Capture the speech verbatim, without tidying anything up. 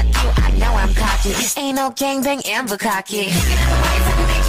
fuck you, I know I'm cocky. Ain't no gangbang and Bukaki.